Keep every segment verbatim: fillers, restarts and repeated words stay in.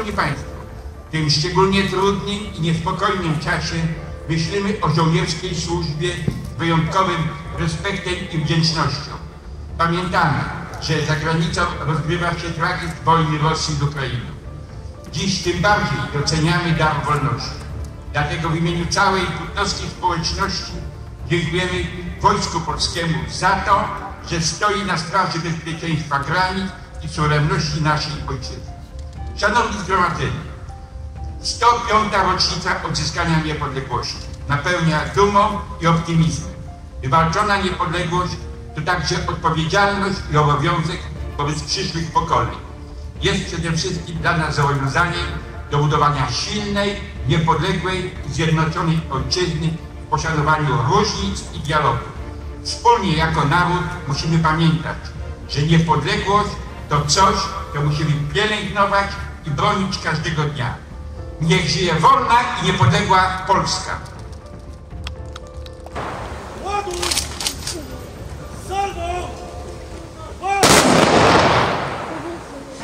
Szanowni Państwo, w tym szczególnie trudnym i niespokojnym czasie myślimy o żołnierskiej służbie z wyjątkowym respektem i wdzięcznością. Pamiętamy, że za granicą rozgrywa się tragizm wojny Rosji z Ukrainą. Dziś tym bardziej doceniamy dar wolności. Dlatego w imieniu całej putnowskiej społeczności dziękujemy Wojsku Polskiemu za to, że stoi na straży bezpieczeństwa granic i suwerenności naszej ojczyzny. Szanowni Zgromadzeni, sto piąta rocznica odzyskania niepodległości napełnia dumą i optymizmem. Wywalczona niepodległość to także odpowiedzialność i obowiązek wobec przyszłych pokoleń. Jest przede wszystkim dla nas zobowiązaniem do budowania silnej, niepodległej i zjednoczonej ojczyzny w poszanowaniu różnic i dialogu. Wspólnie jako naród musimy pamiętać, że niepodległość to coś, co musimy pielęgnować i bronić każdego dnia. Niech żyje wolna i niepodległa Polska!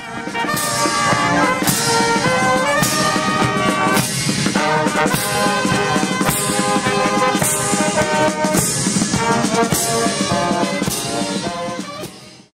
Salvo!